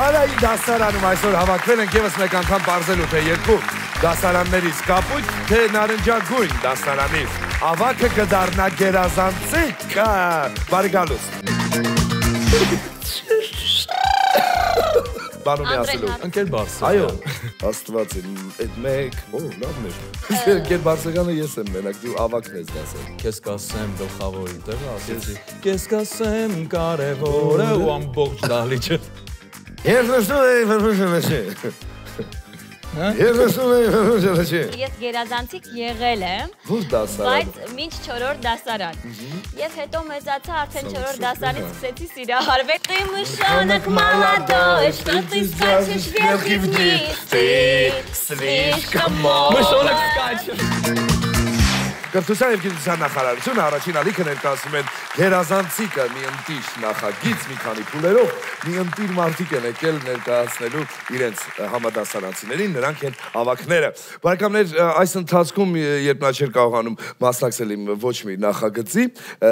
Հարայի դասարանում այսօր հավաքվել ենք ևս մեկ անգամ պարզելու, թե երկու դասարաններից կապույտ, թե նարնջագույն դասարանից ավագը կդառնա գերազանցիկ, բարի գալուս։ Բանում է ասելու։ Ընկեր Բարսեղան։ Այո, աստված է, այդ մեկ, լավն էր։ Ընկեր Բարսեղանը ես եմ մենակ, դու ավագն ես դասել։ Քեզ կասեմ գլխավորի տեղը, ասեցի։ Քեզ կասեմ կարևորը ու ամբողջ դահլիճը։ Ես նշում էի վրվշնաչի։ Ես նշում էի վրվշնաչի։ Ես գերազանցիկ եղել եմ, Ո՞ր դասարան։ բայց մինչ 4-րդ դասարան։ Եվ հետո մեծացա արդեն 4-րդ դասարանից սկսեցի սիրահարվել։ Ты мышонок молодой, что ты скачешь вверх и вниз, ты слишком молод. Մշոնակ սկաչը։ Կրթության և գիտության նախարարությունը առաջին ալիքը ներկայացնում են գերազանցիկը մի ընտիր նախագիծ, մի քանի փուլերով, մի ընտիր մարդիկ են եկել ներկայացնելու իրենց համադասարանցիներին, նրանք են ավագները։ Բարեկամներ, այս ընթացքում, երբ նա չէր կարողանում մասնակցել իմ ոչ մի նախագծի,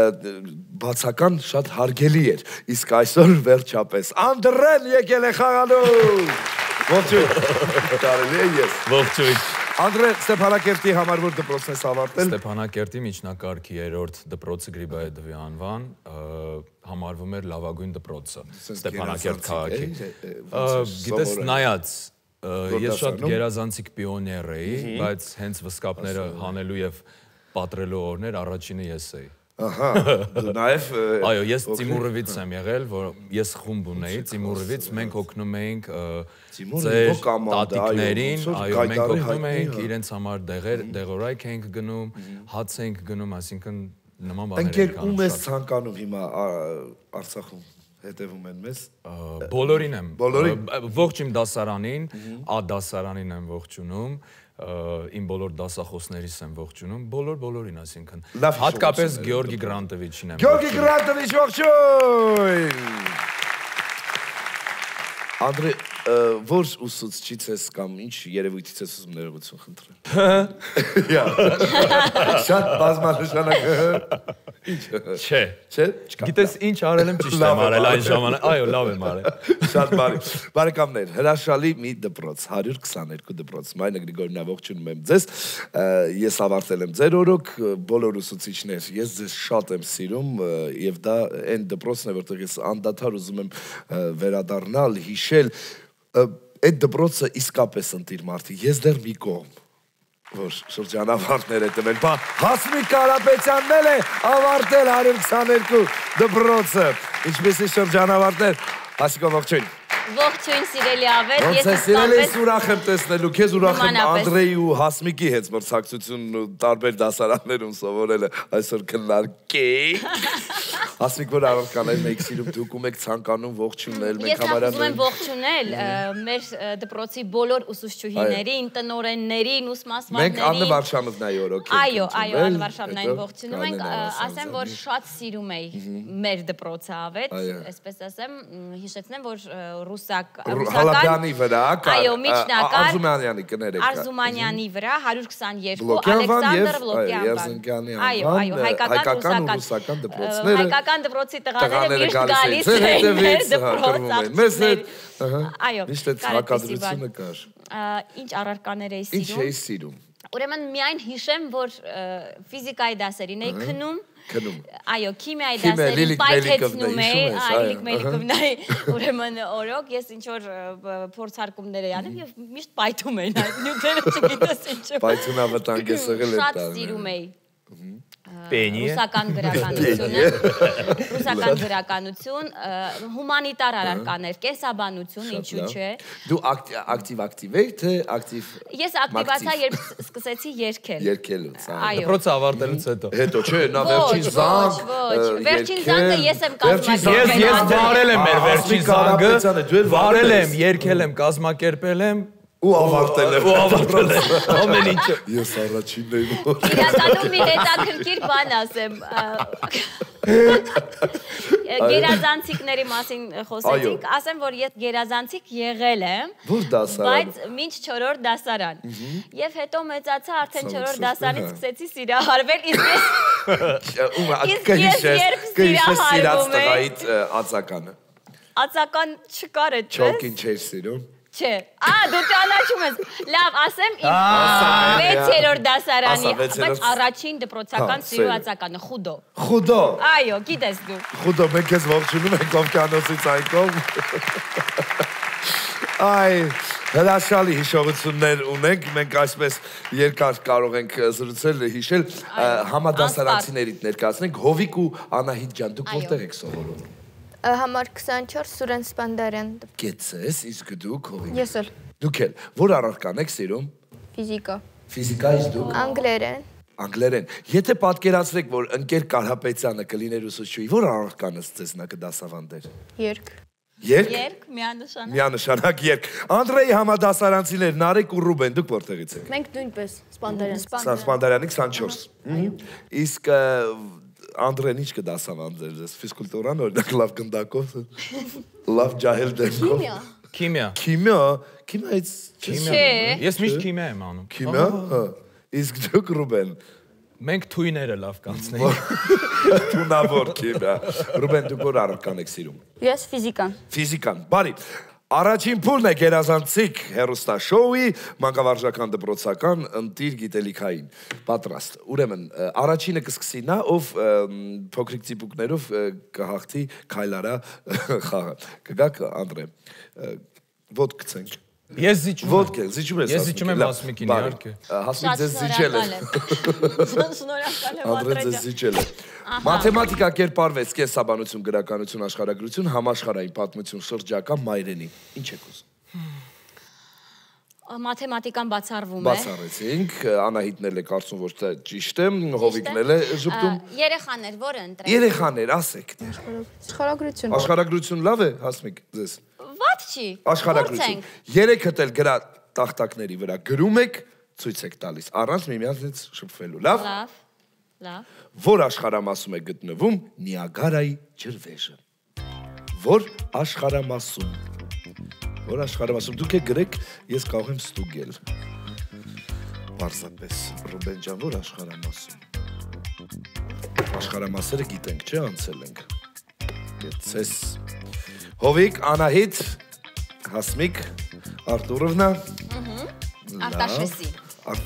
բացական շատ հարգելի էր, իսկ այսօր վերջապես Անդրեն եկել է խաղալու։ Ողջույն, կարելի է ես։ Ողջույն։ Անդրեն Ստեփանակերտի համար որ դպրոցն ես ավարտել։ Ստեփանակերտի միջնակարգի 3-րդ դպրոցը Գրիբայեդովի անվան համարվում էր լավագույն դպրոցը Ստեփանակերտ քաղաքի։ Գիտես, նայած ես շատ գերազանցիկ պիոներ էի, բայց հենց վսկապները հանելու եւ պատրելու օրներ առաջինը ես էի։ Ահա, դու նաև Այո, ես Ծիմուրովից եմ եղել, որ ես խումբ ունեի, Ծիմուրովից մենք օգնում էինք ձեր տատիկներին, այո, մենք օգնում էինք իրենց համար դեղորայք ենք գնում, հաց ենք գնում, այսինքն նման բաներ ենք անում։ Ընկեր, ում ես ցանկանում հիմա Արցախում հետևում են մեզ։ Բոլորին եմ։ Բոլորին։ Ողջ իմ դասարանին, դասարանին եմ ողջունում, իմ բոլոր դասախոսներիս եմ ողջունում, բոլորին, այսինքն։ Հատկապես Գեորգի Գրանտովիչին եմ։ Գեորգի Գրանտովիչ, ողջույն։ Անդրե, որ ուսուցչից ես կամ ինչ երևույթից ես ուզում ներողություն խնդրել։ Շատ բազմանշանակ։ Ինչ։ Չէ։ Չէ։ Գիտես ինչ արել եմ ճիշտ եմ արել այն ժամանակ։ Այո, լավ եմ արել։ Շատ բարի։ Բարեկամներ, հրաշալի մի դպրոց, 122 դպրոց։ Մայնա Գրիգորյանը ողջունում եմ ձեզ։ Ես ավարտել եմ ձեր օրոք, բոլոր ուսուցիչներ, ես ձեզ շատ եմ սիրում եւ դա այն դպրոցն է, որտեղ ես անդադար ուզում եմ վերադառնալ, հիշել։ Այդ դպրոցը իսկապես ընտիր մարդի, ես դեռ մի կողմ, որ շրջանավարտներ է տվել, բա Հասմիկ Կարապետյանն էլ է ավարտել 122 դպրոցը, ինչպես է շրջանավարտներ, Հասիկո ողջույն։ Ողջույն սիրելի ավետ, Ոնց է սիրելի ես ուրախ եմ տեսնելու, քեզ ուրախ եմ Անդրեի ու Հասմիկի հետ մրցակցությունն ու տարբեր դասարաններում սովորելը այսօր քննարկենք։ Հասմիկ, որ առանցքաներ մեկ սիրում դուք ում եք ցանկանում ողջունել, մենք համարյա ուզում եմ ողջունել մեր դպրոցի բոլոր ուսուցչուհիներին, տնօրեններին, ուսմասվարներին։ Մենք Աննա Վարշանովնայի օրոք ենք։ Այո, Աննա Վարշանովնային ողջունում ենք, ասեմ, որ շատ սիրում էի մեր դպրոցը ավետ, այսպես ասեմ, հիշեցնեմ, որ Հալաբյանի վրա, այո, միջնակարգ Արզումանյանի կներեք։ Արզումանյանի վրա 122 Ալեքսանդր Բլոկյան։ Այո, հայկական ու ռուսական դպրոցները։ Հայկական դպրոցի տղաները միշտ գալիս են մեր դպրոց։ Մեզ հետ, այո, միշտ այդ հակադրությունը կար։ Ինչ առարկաներ էի սիրում։ Ինչ էի սիրում։ Ուրեմն միայն հիշեմ, որ ֆիզիկայի դասերին էի քնում։ Այո, քիմիայի Քիմիա, դասերին Լիլիթ պայթեցնում էի, Մելիքովնա, Լիլիթ Մելիքովնայի ուրեմն օրոք ես ինչ որ փորձարկումներ էի անում եւ միշտ պայթում էին այդ նյութերը, չգիտես ինչու։ Պայթունավտանգ ես եղել այդ Շատ սիրում էի Պենի է։ Ռուսական գրականություն, հումանիտար առարկաներ, կենսաբանություն, ինչու՞ չէ։ Դու ակտիվ էի, թե ակտիվ։ Ես ակտիվացա, երբ սկսեցի երգել։ Երգելուց, այո։ Դպրոցը ավարտելուց հետո։ Հետո չէ, նա վերջին զանգ։ Վերջին զանգը ես եմ կազմակերպել։ Ես վարել եմ մեր վերջին զանգը, վարել եմ, երգել եմ, կազմակերպել եմ ու ավարտել եմ։ Ամեն ինչը։ Ես առաջինն էի որ։ Իրականում մի հետաքրքիր բան ասեմ։ Գերազանցիկների մասին խոսեցինք, ասեմ, որ ես գերազանցիկ եղել եմ, Ո՞ր դասարան։ բայց մինչ 4-րդ դասարան։ Եվ հետո մեծացա արդեն 4-րդ դասարանից սկսեցի սիրահարվել, իսկ ես Կհիշես սիրած տղայիդ ածականը։ ածական չկար այդպես։ Չոքին չէր սիրում։ Չէ։ Դու ճանաչում ես։ Լավ, ասեմ իմ 6-րդ դասարանի, բայց առաջին դպրոցական սիրո ածականը խուդո։ Խուդո։ Այո, գիտես դու։ Խուդո, մենք ես ողջունում ենք Կովկանոցից այն կողմ։ Այ, հրաշալի հիշողություններ ունենք, մենք այսպես երկար կարող ենք զրուցել, հիշել, համադասարանցիներիդ ներկայացնենք, Հովիկ ու Անահիտ ջան, դուք որտեղ եք սովորում։ Համար 24 Սուրեն Սպանդարյան։ Գեցես, իսկ դուք Հովիկ։ Ես էլ։ Դուք էլ, որ առարկան եք սիրում։ Ֆիզիկա։ Ֆիզիկա իսկ դուք։ Անգլերեն։ Անգլերեն։ Եթե պատկերացրեք, որ ընկեր Կարապետյանը կլիներ ուսուցչուհի, որ առարկանս ձեզ նա կդասավանդեր։ Երգ։ Երգ։ Երգ, միանշանակ։ Միանշանակ երգ։ Անդրեի համադասարանցիներ Նարեկ ու Ռուբեն, դուք որտեղից եք։ Մենք նույնպես Սպանդարյան։ Սպանդարյանի 24։ Իսկ Անդրեն ինչ կդասավանդեր ձեզ, ֆիզկուլտուրան օրինակ լավ գնդակով, լավ ջահել դեմքով։ Քիմիա։ Քիմիա, քիմիայից Չէ։ Ես միշտ քիմիա եմ անում։ Քիմիա, իսկ դուք Ռուբեն։ Մենք թույները լավ կանցնենք։ Թունավոր քիմիա։ Ռուբեն, դուք որ առարկան եք սիրում։ Ես ֆիզիկան։ Ֆիզիկան, բարի։ Առաջին փուլն է գերազանցիկ հեռուստաշոուի մանկավարժական դպրոցական ընտիր գիտելիքային պատրաստ։ Ուրեմն առաջինը կսկսի նա, ով փոքրիկ ծիպուկներով կհաղթի քայլարա խաղը։ Կգաք Անդրե։ Ոտ գցենք։ Ես զիջում եմ։ Ոտ զիջում ես։ Ես զիջում եմ Հասմիկին, իհարկե։ Հասմիկ ձեզ զիջել է։ Շնորհակալ եմ Անդրե ձեզ զիջել է։ Մաթեմատիկա կերպարվեց կենսաբանություն, գրականություն, աշխարհագրություն, համաշխարհային պատմություն, շրջակա մայրենի։ Ինչ եք ուզում։ Մաթեմատիկան բացառվում է։ Բացառեցինք, Անահիտն էլ է կարծում, որ դա ճիշտ է, Հովիկն էլ է ժպտում։ Երեխաներ, որը ընտրենք։ Երեխաներ, ասեք։ Աշխարհագրություն։ Աշխարհագրություն լավ է, Հասմիկ, ձեզ։ Ված չի։ Աշխարհագրություն։ Երեքդ էլ գրա տախտակների վրա գրում եք, ցույց եք տալիս, առանց միմյանցից շփվելու, լավ։ Լավ։ Լավ։ Որ աշխարհամասում է գտնվում Նիագարայի ջրվեժը։ Որ աշխարհամասում։ Որ աշխարհամասում դուք եք գրեք, ես կարող եմ ստուգել։ Պարզապես Ռուբեն ջան, որ աշխարհամասում։ Աշխարհամասերը գիտենք, չէ՞, անցել ենք։ Գեցես։ Հովիկ, Անահիտ, Հասմիկ, Արտուրովնա։ Արտաշեսի։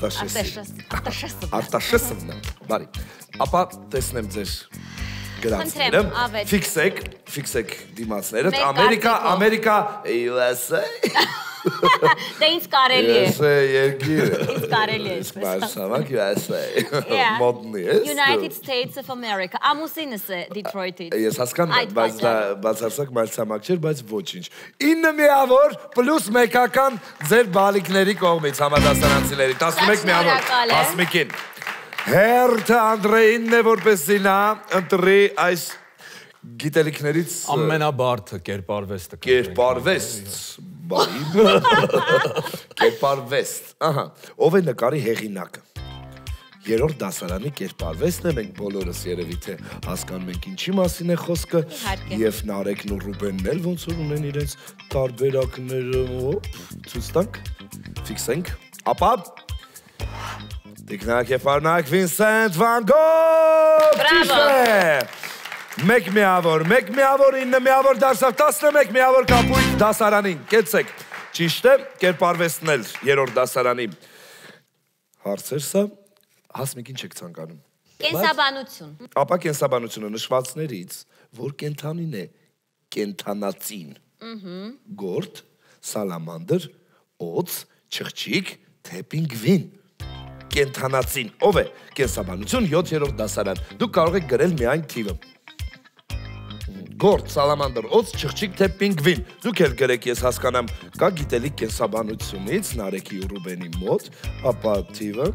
Արտաշեսովնա, բարի։ Ապա տեսնեմ ձեր գրածները, ֆիքսեք դիմացները, Ամերիկա, USA։ Դա ինձ կարելի է։ USA երկիր է։ Ինձ կարելի է։ Իսկ մարսավակ USA, մոդնի է։ United States of America, ամուսինս է Detroit-ից։ Ես հասկանում, բայց դա բացարձակ մարսավակ չէր, բայց ոչինչ։ 9 միավոր պլյուս մեկական ձեր բալիկների կողմից համադասարանցիների, 11 միավոր Հասմիկին։ Հերթը Անդրեինն է, որպեսզի նա ընտրի այս գիտելիքներից ամենաբարդը կերպարվեստը։ Կերպարվեստ, բարի։ Կերպարվեստ, ահա, ով է նկարի հեղինակը։ Երրորդ դասարանի կերպարվեստն է, մենք բոլորս երևի թե հասկանում ենք ինչի մասին է խոսքը, եւ Նարեկն ու Ռուբենն էլ ոնց որ ունեն իրենց տարբերակները, ցույց տանք, ֆիքսենք, ապա Տիկնակ և Արնակ Վինսենտ Վան Գոգ ճիշտ Մեկ միավոր, 9 միավոր դարսավ, 11 միավոր կապույտ դասարանին, կեցեք, ճիշտ է, կերպարվեստն էլ երրորդ դասարանի հարցեր սա, Հասմիկ ինչ եք ցանկանում։ Կենսաբանություն։ Ապա կենսաբանությունը նշվածներից, որ կենթանին է, կենթանացին, գորդ, սալամանդր, օձ, չղջիկ, թե պինգվին։ Կենթանացին, ով է, կենսաբանություն 7-րդ դասարան, դուք կարող եք գրել միայն թիվը։ Գորդ, սալամանդր, օձ, չղջիկ, թե պինգվին, դուք էլ գրեք, ես հասկանամ, կա գիտելիք կենսաբանությունից, Նարեկի ու Ռուբենի մոտ, ապա թիվը,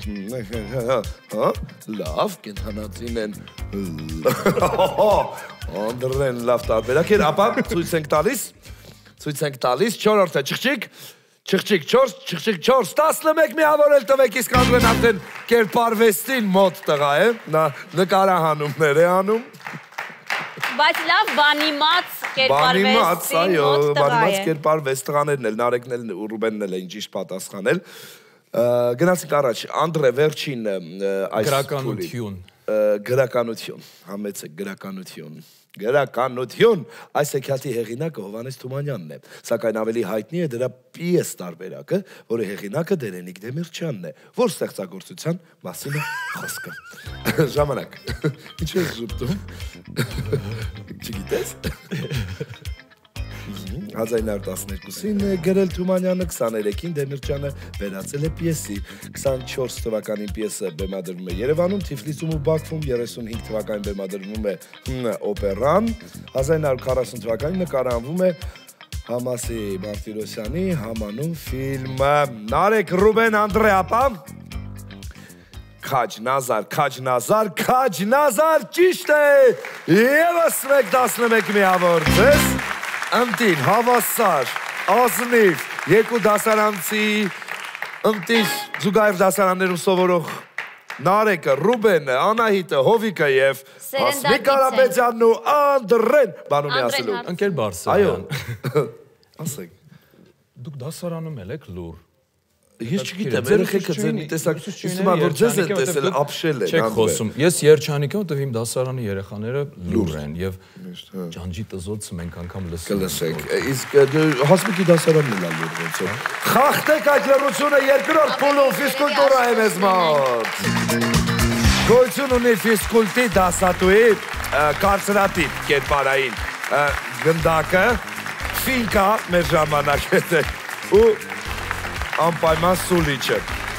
լավ, կենթանացին են, Անդրեն լավ տարբերակ էր, ապա ցույց ենք տալիս, 4-րդը չղջիկ, Չղջիկ 4, չղջիկ 4, 11 միավոր էլ տվեք, իսկ Անդրեն արդեն կերպարվեստին մոտ տղա է, նա նկարահանումներ է անում։ Բայց լավ բանիմաց կերպարվեստին մոտ տղա է։ Բանիմաց կերպարվեստ տղաներն էլ, Նարեկն էլ ու Ռուբենն էլ էին ճիշտ պատասխանել։ Գնացինք առաջ, Անդրե վերջին այս գրականություն։ գրականություն, համեցեք գրականություն։ Գրականություն, այս հեքիաթի հեղինակը Հովհաննես Թումանյանն է, սակայն ավելի հայտնի է դրա պիես տարբերակը, որի հեղինակը Դերենիկ Դեմիրճյանն է, որ ստեղծագործության մասին է խոսքը։ Ժամանակ, ինչ ես ժպտում, չգիտես։ 1912-ին գրել Թումանյանը, 23-ին Դեմիրճյանը վերածել է պիեսի, 24 թվականին պիեսը բեմադրվում է Երևանում, Թիֆլիսում ու Բաքվում, 35 թվականին բեմադրվում է օպերան, 1940 թվականին նկարահանվում է Համասի Մարտիրոսյանի համանուն ֆիլմը, Նարեկ Ռուբեն Անդրեապա, Քաջ Նազար, ճիշտ է, ևս մեկ 11 միավոր ձեզ, Ընտիր, հավասար, ազնիվ, երկու դասարանցի, ընտիր, զուգահեռ դասարաններում սովորող Նարեկը, Ռուբենը, Անահիտը, Հովիկը և Հասմիկ Կարապետյանն ու Անդրեն բանում ասելու։ Ընկեր Բարսեղյան։ Այո, ասեք։ Դուք դասարանում եք լուր։ Ես չգիտեմ, երեխեքը ձենի տեսակ, իսում ան, որ ձեզ են տեսել, ապշել են։ Չեք խոսում, ես երջանիկ եմ, որտև իմ դասարանի երեխաները լուր են և ջանջի տզոցը մենք անգամ լսում ենք։ Իսկ Հասմիկի դասարանն էլ լուր ոնց է։ Խախտեք այդ լռությունը երկրորդ փուլում ֆիզկուլտուրա է մեզ մոտ։ Գոյություն ունի ֆիզկուլտի դասատուի կարծրատիպ կերպարային գնդակը, ֆինկա մեր ժամանակետ է ու անպայման սուլիչը։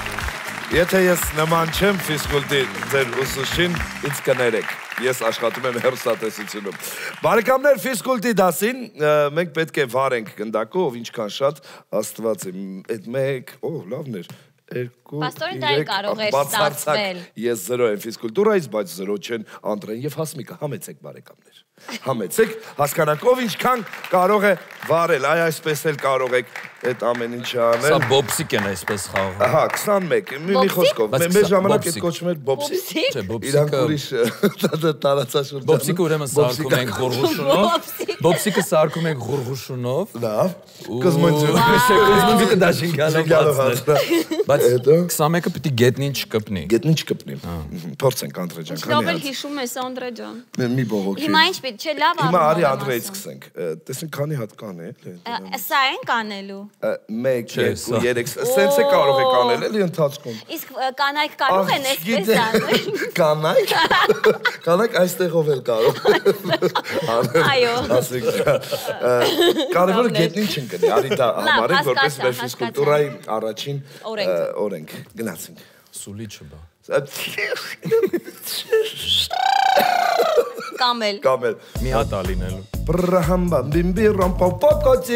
Եթե ես նման չեմ ֆիզկուլտի ձեր ուսուցչին, ինձ կներեք։ Ես աշխատում եմ հեռուստատեսությունում։ Բարեկամներ, ֆիզկուլտի դասին մենք պետք է վարենք գնդակով, ինչքան շատ Աստված է։ Այդ մեկ, լավն էր, 2, 3, բացարձակ ես 0 եմ ֆիզկուլտուրայից, բայց 0 չեն Անդրեն և Հասմիկը, համեցեք բարեկամներ։ Համեցեք, հասկանանք ով ինչքան կարող է վարել, այսպես էլ կարող եք այդ ամեն ինչը անել։ Սա բոբսիկ են այսպես խաղում։ Ահա, 21, մի խոսքով, մեր ժամանակ այդ կոչում էր բոբսիկ։ Չէ, իրանք ուրիշ տարածաշրջանում։ Բոբսիկը ուրեմն սարքում ենք ղուրղուշունով։ Բոբսիկը սարքում ենք ղուրղուշունով։ Լավ, կզմունջում։ Կզմունջուկը դաշինքալով հացնել։ Բայց 21-ը պիտի գետնին չկպնի։ Գետնին չկպնի։ Փորձենք Անդրե ջան, քանի հատ։ Լավ էլ հիշում ես Անդրե ջան։ Մի բողոքի։ Հիմա ինչ պիտի, չէ, լավ Հիմա արի Անդրեից սկսենք։ Տեսնենք քանի հատ կան է։ Սա ենք անելու։ 1, 2, 3, սենց է կարող եք անել էլի ընթացքում։ Իսկ կանայք կարող են այսպես անել։ Կանայք։ Կանայք այստեղով էլ կարող։ Այո։ Ասեք։ Կարևորը գետնին չընկնի, արի դա համարենք որպես մեր ֆիզկուլտուրայի առաջին օրենք։ Գնացինք։ Սուլիչը բա։ Կամել։ Մի հատ ալինելու։ Բրահամբամ բիմբի ռամպապակոցի։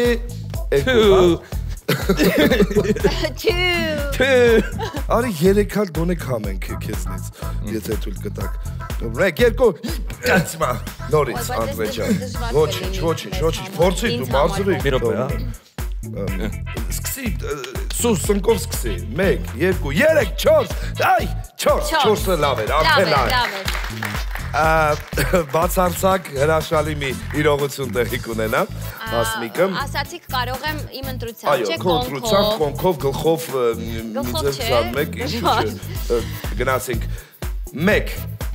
Արի 3 հատ գոնե կամենք քեզնից, եթե թույլ կտակ։ 1, 2, կացմա։ Նորից Անդրե ջան։ Ոչինչ, փորձի դու մարզրի։ Մի րոպե, հա։ Սկսի, սուսնկով սկսի, 1, 2, 3, 4, այ, 4-ը լավ էր, արդեն լավ էր։ Բացարձակ հրաշալի մի իրողություն տեղի կունենա, Հասմիկը։ Ասացիք կարող եմ իմ ընտրությամբ, չէ, կոնքով։ Այո, ընտրությամբ, կոնքով, գլխով, միձև զան մեկ, ինչու չէ, գնացինք, 1,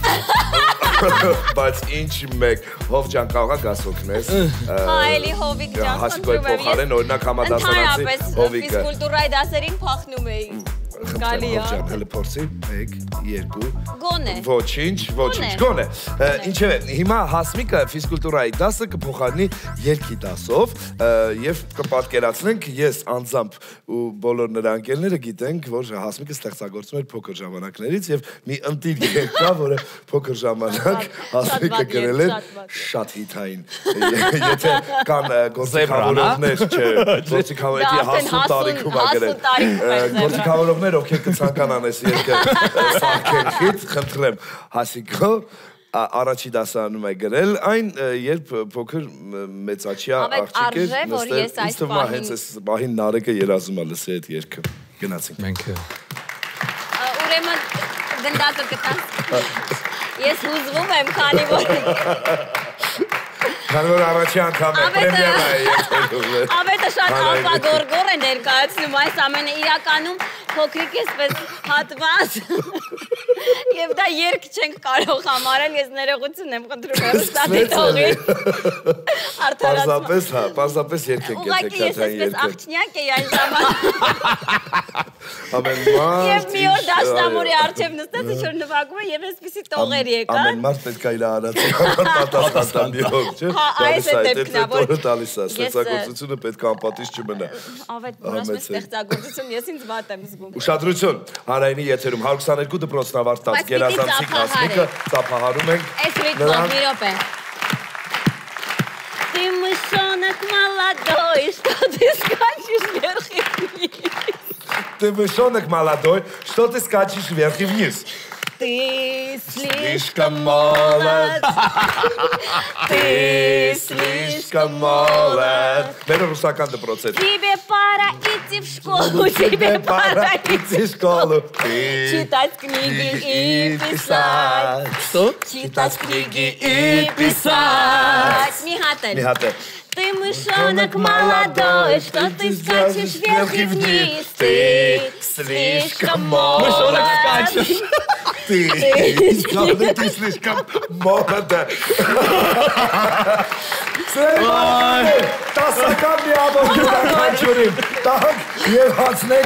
բայց ինչ 1, հով ջան կարող գաս օգնես։ Այլի Հովիկ ջան, Հասիկոյի փոխարեն օրինակ համադասարանցի Հովիկը։ Ֆիզկուլտուրայի դասերին փախնում էի։ Գալի է։ Հով ջան, հələ փորձի, 1, 2 Գոնե։ Ոչինչ, գոնե։ Ինչևէ, հիմա Հասմիկը ֆիզկուլտուրայի դասը կփոխարինի երգի դասով եւ կպատկերացնենք ես անձամբ ու բոլոր նրա ընկերները գիտենք, որ Հասմիկը ստեղծագործում էր փոքր ժամանակներից եւ մի ընտիր երգ կա, որը փոքր ժամանակ Հասմիկը գրել էր շատ հիթային։ Եթե կան գործիքավորողներ, չէ, գործիքավորողի հասուն տարիքում ա գրել։ Գործիքավորողներ, ովքեր կցանկանան այս երգը սարքել խնդրեմ, Հասիկո առաջի դասարանում է գրել, այն երբ փոքր մեծաչյա աղջիկ էր, ինձ թվում է հենց այս պահին Նարեկը երազում է լսի այդ երգը։ Գնացինք։ Մենք Ուրեմն գնդակը գտանք։ Ես հուզվում եմ, քանի որ առաջի անգամ է պրեմիերա է երթել։ Ավետը շատ ապագորգոր է ներկայացնում այս ամենը իրականում փոքրիկ էսպես հատված։ Եվ դա երկ չենք կարող համարել, ես ներողություն եմ խնդրում հեռուստադիտողի։ Պարզապես, հա, պարզապես երկ ենք Ուղղակի ես այսպես աղջնյակ էի այն ժամանակ։ Ամեն մարդ Եվ մի օր դաշնամուրի առջև նստած ինչ-որ նվագում է և այսպիսի տողեր եկան։ Ամեն մարդ պետք է իր արածի պատասխան դիող, չէ։ Այս է դեպքն, որ ստեղծագործությունը պետք է անպատիժ չմնա։ Ավետ, որ ասում է ստեղծագործություն, ես ինձ վատ եմ զգում։ Ուշադրություն, Հանրայինի եթերում 122 դպրոցն ավարտած գերազանցիկ Հասմիկը ծափահարում ենք Այս ռիթմով մի րոպե։ Ты мышонок молодой, что ты скачешь вверх и вниз. Ты мышонок молодой, что ты скачешь вверх и вниз. Ты слишком молод. Ты слишком молод. Беру русакан до процента. Тебе пора идти в школу, тебе пора идти в школу. Читать книги и писать. Что? Читать книги и писать. Михатель. Ты мышонок молодой, что ты скачешь вверх и вниз. Ты слишком молод. Мышонок скачешь. Ты слишком молода. Տասական մի ամոք յուրականչուրին, տանք և հացնենք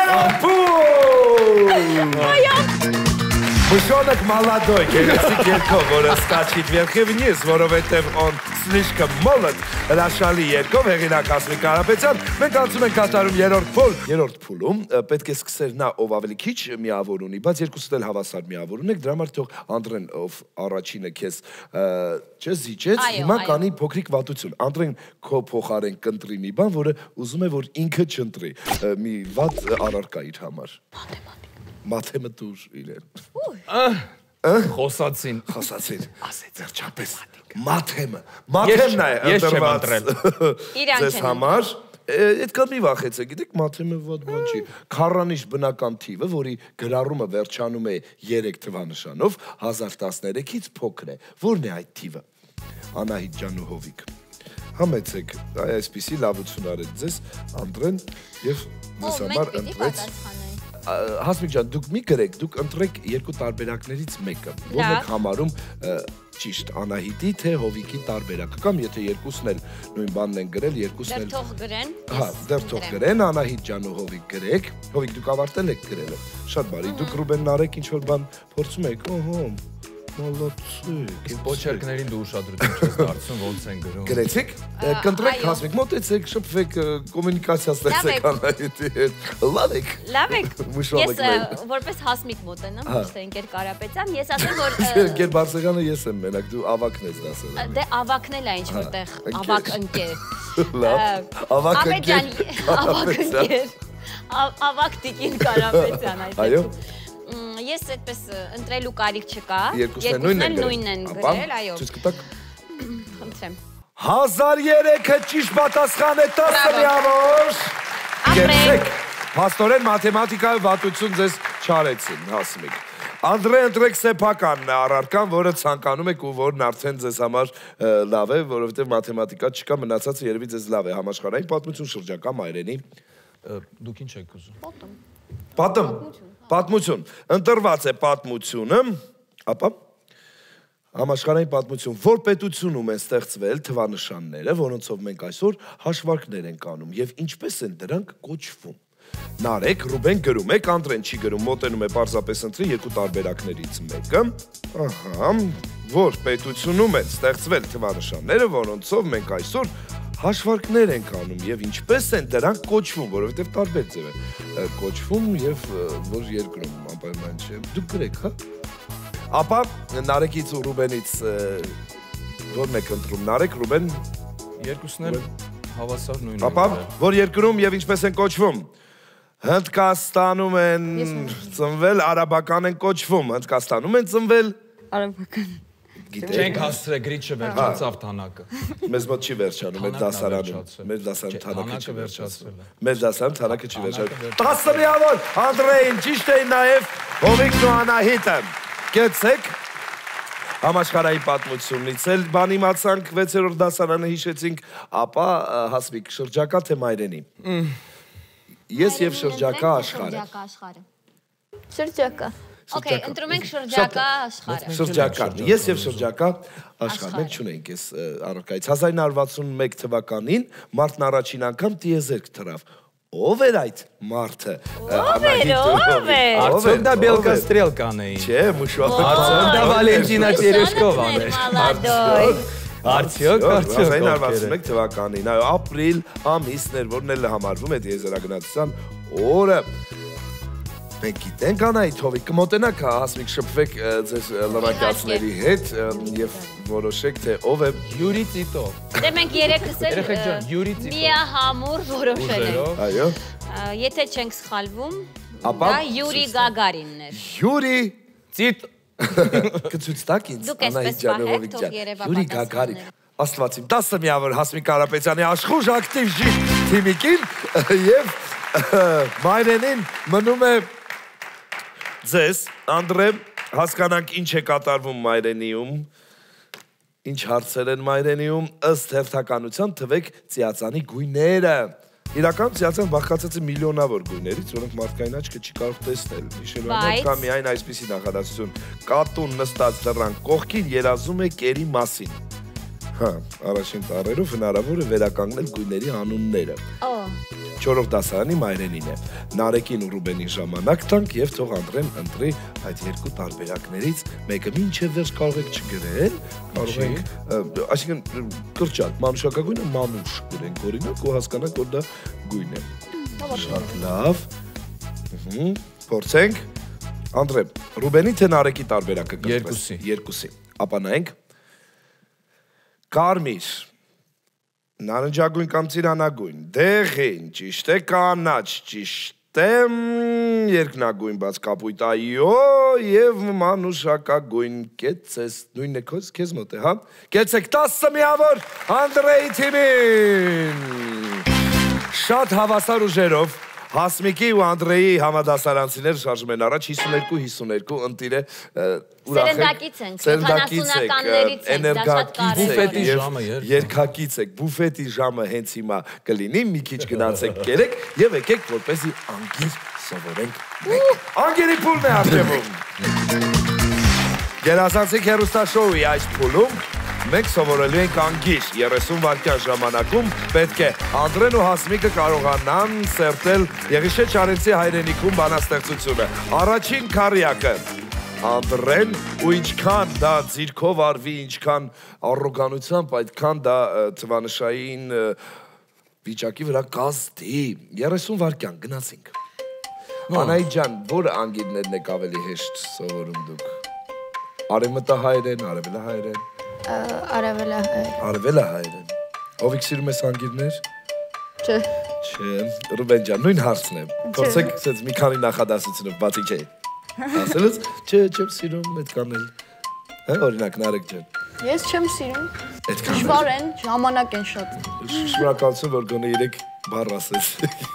երապում։ Մշոնակ մալադոյ, գերացիկ երկով, որը սկաչիտ վերխի վնիս, որովհետև on слишком молод, հրաշալի երկով, հեղինակ Հասմիկ Կարապետյան, մենք անցում ենք կատարում երորդ փուլ։ Երորդ փուլում պետք է սկսել նա ով ավելի քիչ միավոր ունի, բայց երկուսդ էլ հավասար միավոր ունեք, դրա համար թող Անդրեն ով առաջինը քեզ չզիջեց, հիմա կանի փոքրիկ վատություն։ Անդրեն քո փոխարեն կընտրի մի բան, որը ուզում է որ ինքը չընտրի։ Մի վատ առարկա իր համար։ Մաթեմը դուր իրեն։ Խոսացին։ Ասեց վերջապես մաթեմն է ընտրված ձեզ համար։ Այդ կան մի վախեցեք, գիտեք մաթեմը ված բան չի։ Քառանիշ բնական թիվը, որի գրառումը վերջանում է 3 թվանշանով, 1013-ից փոքր է։ Որն է այդ թիվը։ Անահիտ ջան ու Հովիկ։ Համեցեք, այսպիսի լավություն արեց ձեզ, Անդրեն, եւ ձեզ համար ընտրեց։ Հասմիկ ջան, դուք մի գրեք, դուք ընտրեք երկու տարբերակներից մեկը, ով եք համարում ճիշտ Անահիտի թե Հովիկի տարբերակը, կամ եթե երկուսն էլ նույն բանն են գրել, երկուսն էլ… Դեռ թող գրեն։ Հա, դեռ թող գրեն, Անահիտ ջան ու Հովիկ գրեք, Հովիկ դուք ավարտել եք գրելը, շատ բարի, դուք Ռուբենն արեք ինչ-որ բան փորձում եք, օհո, մոլոդցեք։ Իսկ պոչերկներին դու ուշադրություն չես դարձնում, ոնց են գրում։ Գրեցիք, կընտրեք Հասմիկ, մոտեցեք, շփվեք, կոմունիկացիա ստեղծեք Անահիտի հետ, լավ եք։ Լավ եք, ես որպես Հասմիկ մոտենամ, միշտ ընկեր Կարապետյան, ես ասեմ, որ… Ընկեր Բարսեղյանը ես եմ մենակ, դու ավակն ես դասել։ Դե ավակն էլ է ինչ-որտեղ, ավակ ընկեր։ Լավ, ավակ ընկեր Ավակ տիկին Կարապետյան, այո։ Ես այդպես ընտրելու կարիք չկա, երկուսն էլ նույնն են գրել, այո։ Ցույց կտակ։ Խնդրեմ։ 1003-ը ճիշտ պատասխան է 10 միավոր։ Գերցեք, փաստորեն մաթեմատիկայի վատություն ձեզ չարեցին, Հասմիկ։ Անդրե ընտրեք սեփական առարկան, որը ցանկանում եք ու որն արդեն ձեզ համար լավ է, որովհետև մաթեմատիկա չկա, մնացածը երևի ձեզ լավ է, համաշխարհային պատմություն, շրջակա մայրենի։ Դուք ինչ եք ուզում։ Պատմություն, ընտրված է պատմությունը, ապա համաշխարհային պատմություն, որ պետությունում են ստեղծվել թվանշանները, որոնցով մենք այսօր հաշվարկներ ենք անում եւ ինչպես են դրանք կոչվում։ Նարեկ, Ռուբեն գրում է, Անդրեն չի գրում, մոտենում է պարզապես ընտրի երկու տարբերակներից մեկը։ Ահա, որ պետությունում են ստեղծվել թվանշանները, որոնցով մենք այսօր հաշվարկներ ենք անում եւ ինչպես են դրանք կոչվում, որովհետեւ տարբեր ձև է կոչվում եւ որ երկրում անպայման չէ։ Դուք գրեք, հա։ Ապա Նարեկից ու Ռուբենից որն եք ընտրում, Նարեկ, Ռուբեն, երկուսն էլ հավասար նույնն են։ Ապա որ երկրում եւ ինչպես են կոչվում։ Հնդկաստանում են ծնվել, արաբական են կոչվում, Հնդկաստանում են ծնվել Արաբական։ Չենք հասցրել գրիչը վերջացավ թանակը։ Մեզ մոտ չի վերջանում, մեր դասարանում, մեր դասարանում թանակը չի վերջացել։ Մեր դասարանում թանակը չի վերջանում։ 10 միավոր, Անդրեին, ճիշտ էին նաև Հովիկն ու Անահիտը։ Կեցեք, համաշխարհային պատմությունից էլ բան իմացանք, 6-րդ դասարանը հիշեցինք, ապա Հասմիկ, շրջակա թե մայրենի։ Ես եւ շրջակա աշխարհը։ Շրջակա։ Okay, ընտրում ենք շրջակա աշխարհը։ Շրջական։ Ես եւ շրջակա աշխարհ։ Մենք չունենք այս առարկայից 1961 թվականին մարդն առաջին անգամ տիեզերք թռավ։ Ով էր այդ մարդը։ Ով էր։ Արդյոք դա Բելկա Ստրելկան էին։ Չէ, մուշվա։ Արդյոք դա Վալենտինա Տերեշկովան էր։ Արդյոք 1961 թվականին, այո, ապրիլ ամիսն էր, որն էլ համարվում է տիեզերագնացության օրը։ Մենք գիտենք Անահիտ Հովիկ, կմոտենաք Հասմիկ շփվեք ձեր լրակիացների հետ եւ որոշեք թե ով է Յուրի Տիտո։ Դե մենք երեքս էլ Երեխեք ջան, Յուրի Տիտո։ միահամուռ որոշել ենք։ Այո։ Եթե չենք սխալվում, Ապա դա Յուրի Գագարինն էր։ Յուրի Տիտո։ կցույց տաք ինձ Դուք էսպես պահեք, թող երևա Յուրի Գագարին։ Աստվածիմ 10 միավոր Հասմիկ Կարապետյանի աշխուժ ակտիվ ժիշտ թիմիկին եւ Մայրենին մնում է ձեզ, Անդրե, հասկանանք ինչ է կատարվում Մայրենիում, ինչ հարցեր են Մայրենիում, ըստ հերթականության թվեք ծիածանի գույները։ Իրական ծիածան բաղկացած է միլիոնավոր գույներից, որոնք մարդկային աչքը չի կարող տեսնել։ Հիշելու համար կա միայն այսպիսի նախադասություն. կատուն նստած դռան կողքին երազում է կերի մասին։ Հա, առաջին տառերով հնարավոր է վերականգնել գույների անունները։ Չորրորդ դասարանի Մայրենին է։ Նարեկին ու Ռուբենին ժամանակ տանք եւ թող Անդրեն ընտրի այդ երկու տարբերակներից մեկը մինչեւ վերջ կարող եք չգրել, կարող ենք, այսինքն կրճատ, մանուշակագույնը մանուշ գրենք օրինակ ու հասկանանք որ դա գույն է։ Շատ լավ։ Փորձենք։ Անդրե, Ռուբենի թե Նարեկի տարբերակը կրկնես։ Երկուսի։ Ապա նայենք։ Կարմիր Նարնջագույն կամ ծիրանագույն, դեղին, ճիշտ է կանաչ, ճիշտ է երկնագույն բաց կապույտ, այո, և մանուշակագույն, կեցես, նույնն է քեզ մոտ է, հա? Կեցեք 10 միավոր Անդրեի թիմին։ Շատ հավասար ուժերով Հասմիկի ու Անդրեի համադասարանցիներ շարժում են առաջ 52-52 ընտիր է Սերնդակից ենք, 70-ականներից ենք, դա շատ կարևոր է։ Երկակից եք, բուֆետի ժամը հենց հիմա կլինի, մի քիչ գնացեք կերեք և եկեք որպեսի անգիր սովորենք մեկ։ Անգիրի փուլն է արդյոքում։ Գերազանցիկ հեռուստաշոուի այս փուլում մենք սովորելու ենք անգիր 30 վայրկյան ժամանակում պետք է Անդրեն ու Հասմիկը կարողանան սերտել Եղիշե Չարենցի հայրենիքում բանաստեղծությունը։ Առաջին քառյակը Անդրեն ու ինչքան դա ձիրքով արվի, ինչքան առոգանությամբ, այդքան դա թվանշային վիճակի վրա կազդի։ 30 վայրկյան գնացինք։ Անահիտ ջան, որ անգիրներն եք ավելի հեշտ սովորում դուք։ Արևմտահայերեն, արևելահայերեն։ Արևելահայերեն։ Ովիկ սիրում ես անգիրներ։ Չէ։ Չէ, Ռուբեն ջան, նույն հարցն է։ Փորձեք սենց մի քանի նախադասությունով, բացի չէ։ Ասելուց, չէ, չեմ սիրում այդ կանել։ Հա, օրինակ Նարեկ ջան։ Ես չեմ սիրում։ Այդքան Դժվար են, ժամանակ են շատ։ Շնորհակալություն, որ գոնե 3 բառ ասես։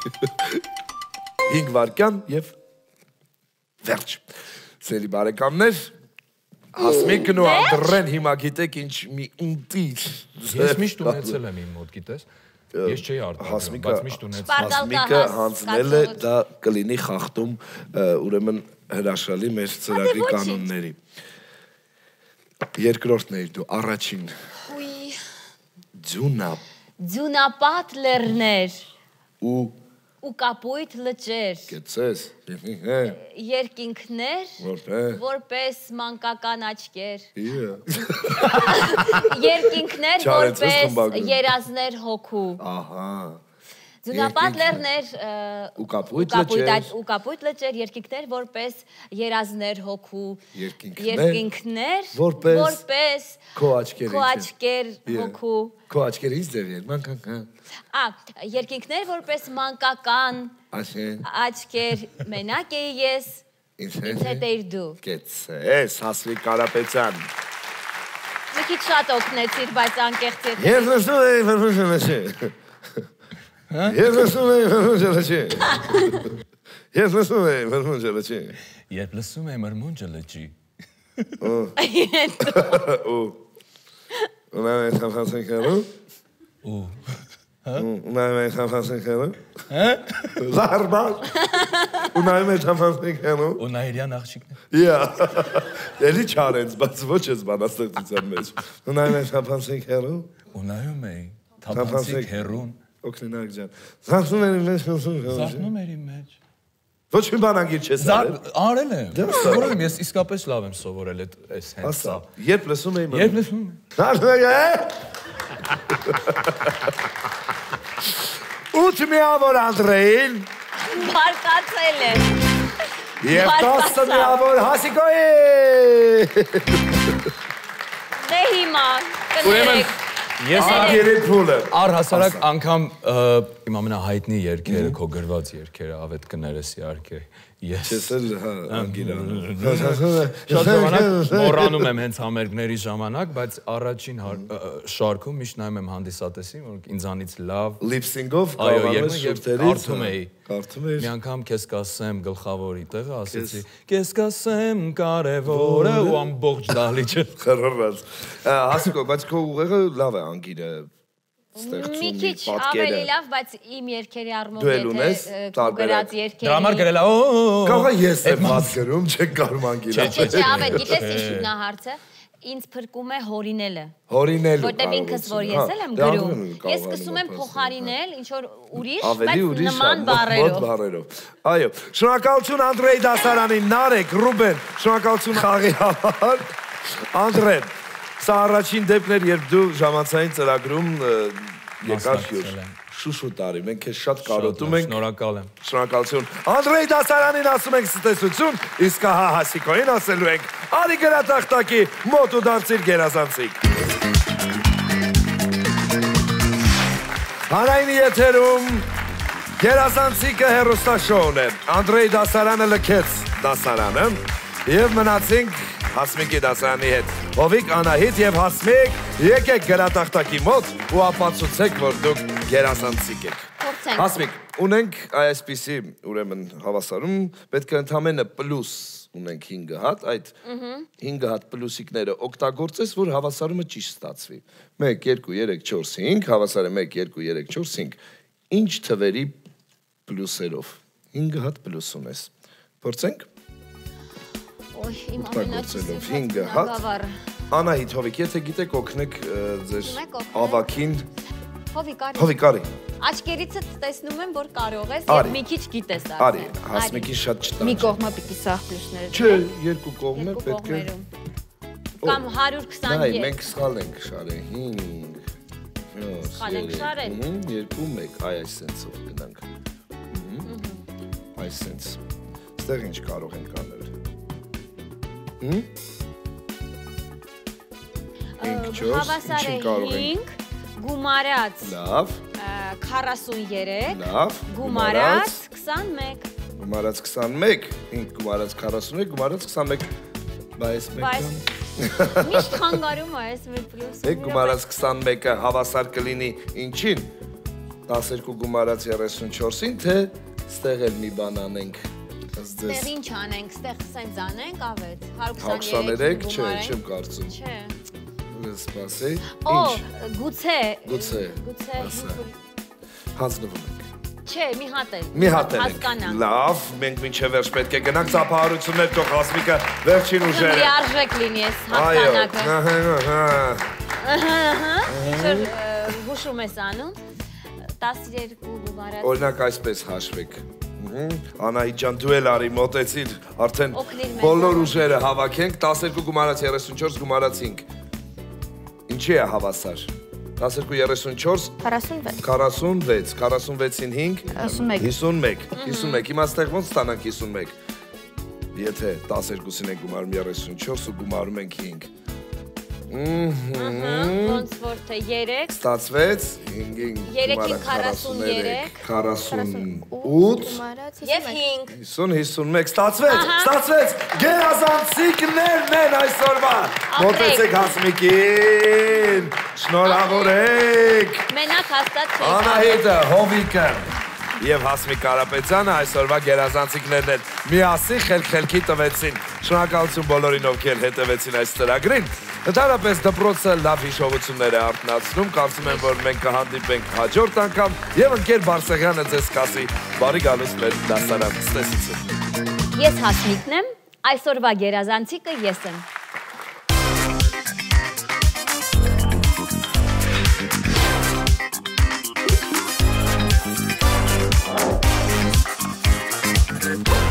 5 վայրկյան եւ վերջ։ Սերի բարեկամներ, Հասմիկն ու Անդրեն հիմա գիտեք ինչ մի ունտիր։ Ես միշտ ունեցել եմ իմ մոտ, գիտես։ Ես չէի արտադրում, բայց միշտ ունեցել։ Հասմիկը հանձնել է, դա կլինի խախտում ուրեմն հրաշալի մեր ծրագրի կանոնների։ Երկրորդն էիր դու, առաջին։ Ձյունապատ լեռներ ու կապույտ լճեր։ Կեցես։ Երկինքներ, որպես մանկական աչքեր։ Իա։ Երկինքներ, որպես երազներ հոգու։ Ահա։ Ձյունապատ լեռներ ու կապույտ լճեր, երկինքներ, որպես երազներ հոգու։ Երկինքներ, որպես քո աչքեր հոգու։ Քո աչքերը ինձ ձև են, մանկական։ Երկինքներ, որպես մանկական աչքեր, մենակ էի ես, ինձ հետ էիր դու։ Կեցես, Հասմիկ Կարապետյան։ Մի քիչ շատ օգնեցիր, բայց անկեղծ եթե։ Ես լսում էի վրվուժը լճի։ Ես լսում էի վրվուժը լճի։ Ես լսում էի վրվուժը լճի։ Երբ լսում եմ մրմունջը լճի։ Ունեմ ես համասնքերու։ Ունայում եք համասենքելու։ Լարբար։ Ունայում եք համասենքելու։ Ու Նաիրյան աղջիկն է։ Էլի չարենց, բայց ոչ ես բանաստեղծության մեջ։ Ունայում եք համասենքելու։ Ունայում էի թափանցիկ հերուն։ Օգնինակ ջան։ Զարթնում էր իմ մեջ։ Ոչ մի բանագիր չես արել։ Արել եմ։ Սովորել եմ, ես իսկապես լավ եմ սովորել այս հենց սա։ Երբ լսում էի։ Երբ լսում եմ։ Ութ միավոր Անդրեին։ Բարկացել է։ Եվ 10 միավոր Հասիկոյի։ Դե հիմա կներեք։ Ես անգերի փուլը։ Առհասարակ անգամ իմ ամենահայտնի երգերը, քո գրված երգերը ավետ կներես իհարկե։ Ես Ես էլ անգիրան։ շատ ժամանակ մոռանում եմ հենց համերգների ժամանակ, բայց առաջին շարքում միշտ նայում եմ հանդիսատեսին, որ ինձանից լավ լիփսինգով կարողանում եմ շուրթերից կարդում էի։ Կարդում էի։ Մի անգամ քեզ կասեմ գլխավորի տեղը, ասեցի, քեզ կասեմ կարևորը ու ամբողջ դահլիճը Խռռած։ Հասիկո, բայց քո ուղեղը լավ է անգիրը։ Մի քիչ ավելի լավ, բայց իմ երգերի առումով Դու էլ ունես տարբերակ։ Դրա համար գրել Կարող է ես եմ ված գրում, չեք կարող անգիրը։ Չէ, ավետ, գիտես ինչ նա հարցը, ինձ փրկում է հորինելը։ Հորինելու։ Որտեւ ինքս որ ես էլ եմ գրում։ Ես սկսում եմ փոխարինել ինչ որ ուրիշ, բայց նման բառերով։ Այո, շնորհակալություն Անդրեյ Դասարանին, Նարեկ, Ռուբեն, շնորհակալություն խաղի համար։ Անդրեյ, սա առաջին դեպքն էր, երբ դու ժամանցային ծրագրում եկար հյուր։ Շուշու տարի, մենք քեզ շատ կարոտում ենք։ Շնորհակալ եմ։ Շնորհակալություն։ Անդրեյ Դասարանին ասում ենք ցտեսություն, իսկ հա Հասիկոին ասելու ենք արի գրատախտակի մոտ ու դարձիր գերազանցիկ։ Հանրայինի եթերում գերազանցիկը հեռուստաշոուն է։ Անդրեյ Դասարանը լքեց Դասարանը եւ մնացինք Հասմիկի Դասարանի հետ։ Հովիկ, Անահիտ եւ Հասմիկ, եկեք գրատախտակի մոտ ու ապացուցեք, որ դուք գերազանցիկ եք։ Հասմիկ, ունենք այսպիսի, ուրեմն հավասարում, պետք է ընդամենը պլյուս ունենք 5 հատ, այդ 5 հատ պլյուսիկները օգտագործես, որ հավասարումը ճիշտ ստացվի։ 1, 2, 3, 4, 5, հավասարը 1, 2, 3, 4, 5, ինչ թվերի պլյուսերով, 5 հատ պլյուս ունես։ Փորձենք։ Ոյ, իմ ամենաճիշտ 5 հատ։ Անահիտ, Հովիկ, եթե գիտեք օգնեք ձեր ավակին։ Հովիկ, արի։ Աչքերիցդ տեսնում եմ, որ կարող ես եւ մի քիչ գիտես արդեն։ Արի, Հասմիկին շատ չտանջ։ Մի կողմը պիտի սաղ պլյուսները։ Չէ, երկու կողմը պետք է։ Կամ 122։ Այ, մենք սխալ ենք շարել 5։ Սխալ ենք շարել։ 2, 1, այ այս սենսով գնանք։ Այս սենս։ Ստեղ ինչ կարող ենք անել։ 5, 4, հավասարը 5, գումարած լավ, 43, լավ, գումարած 21, գումարած 21, 5 գումարած 41, գումարած 21, բայց մեկը միշտ խանգարում է այս մեր պլյուսը։ 1 գումարած 21-ը հավասար կլինի ինչին, 12 գումարած 34-ին, թե ստեղ էլ մի բան անենք։ Ստեղ ինչ անենք, ստեղ սենց անենք, ավետ, 123, չէ, չեմ կարծում։ Չէ։ Սպասի, Օ, գուցե, գուցե, հանձնվում ենք։ Չէ, մի հատ էլ, հասկանանք, լավ, մենք մինչև վերջ պետք է գնանք ծափահարություններ, թող Հասմիկը վերջին ուժերը։ Լիարժեք լինի ես հասկանակը։ Ինչ հուշում ես անում, 12 գումարած։ Օրինակ այսպես հաշվեք։ Անահիտ ջան, դու էլ արի մոտեցիր, արդեն բոլոր ուժերը հավաքենք, 12 գումարած 34 գումարած 5։ Ինչի է հավասար։ 12, 34, 46, 46-ին 5, 51, հիմա ստեղ ոնց ստանանք 51, եթե 12-ին ենք գումարում 34 ու գումարում ենք 5, ոնց որ թե 3, ստացվեց 5-ին գումարը 43, 48 և 5, 50-51, ստացվեց, գերազանցիկներն են այսօրվա, մոտեցեք Հասմիկին, շնորհավորեք, մենակ հաստատ չեք Անահիտը, Հովիկը և Հասմիկ Կարապետյանը այսօրվա գերազանցիկներն են, միասին խելք-խելքի տվեցին, շնորհակալություն բոլորին ովքեր հետևեցին այս ծրագրին, Ընդհանրապես դպրոցը լավ հիշողություններ է արթնացնում, կարծում եմ, որ մենք կհանդիպենք հաջորդ անգամ եւ ընկեր Բարսեղյանը ձեզ կասի բարի գալուս մեր դասարան ցտեսություն։ Ես Հասմիկն եմ, այսօրվա գերազանցիկը ես եմ։ Thank you.